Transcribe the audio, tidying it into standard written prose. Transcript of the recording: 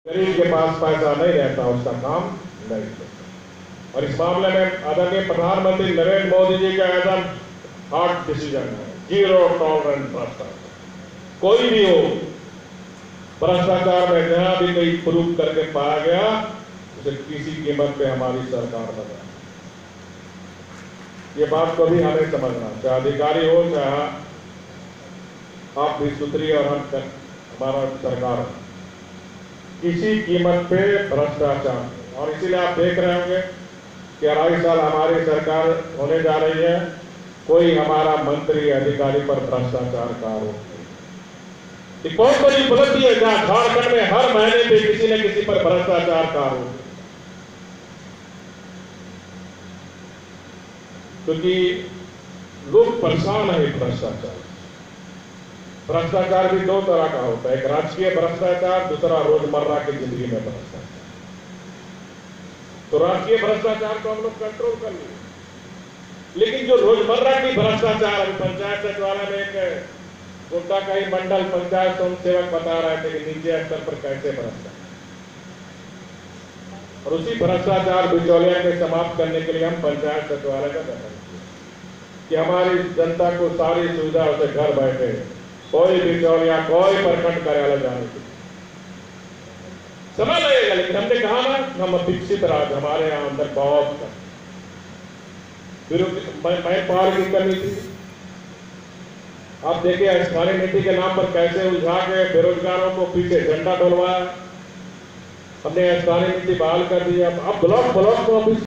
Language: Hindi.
गरीब के पास पैसा नहीं रहता, उसका काम नहीं होता। और इस मामले में आदरणीय प्रधानमंत्री नरेंद्र मोदी जी का एकदम हार्ड डिसीजन है, जीरो टॉलरेंस भ्रष्टाचार। कोई भी हो, भ्रष्टाचार में जहां भी कोई प्रूफ करके पाया गया उसे किसी कीमत पे हमारी सरकार बना। ये बात को भी हमें समझना, चाहे अधिकारी हो चाहे आप भी सुधरी और हमारा सरकार, किसी कीमत पे भ्रष्टाचार। और इसीलिए आप देख रहे होंगे कि 2.5 साल हमारी सरकार होने जा रही है, कोई हमारा मंत्री अधिकारी पर भ्रष्टाचार का आरोप नहीं। बहुत बड़ी उपलब्धि है जहां झारखंड में हर महीने पे किसी न किसी पर भ्रष्टाचार का आरोप है, क्योंकि लोग परेशान है भ्रष्टाचार। भ्रष्टाचार भी 2 तरह का होता है, एक राजकीय भ्रष्टाचार, दूसरा रोजमर्रा की जिंदगी में भ्रष्टाचार। तो राजकीय भ्रष्टाचार को हम लोग कंट्रोल कर लिए, लेकिन जो रोजमर्रा की भ्रष्टाचार, अभी पंचायत सचिवालय में एक दुमका का ही मंडल पंचायत स्वयं सेवक बता रहे थे कि नीचे स्तर पर कैसे भ्रष्टाचार, और उसी भ्रष्टाचार बिचौलिया के समाप्त करने के लिए हम पंचायत सचिवालय का गठन किया कि हमारी जनता को सारी सुविधा उसे घर बैठे, कोई बिचौलिया, कोई प्रखंड कार्यालय जाने की समय लगेगा। लेकिन हमने कहा ना, हम विकसित राज्य, हमारे यहाँ अंदर बहुत मैं पार की कमी थी। आप देखिए स्थानीय नीति के नाम पर कैसे उलझा के बेरोजगारों को पीछे झंडा डलवाया। हमने स्थानीय नीति बहाल कर दी। अब ब्लॉक को ऑफिस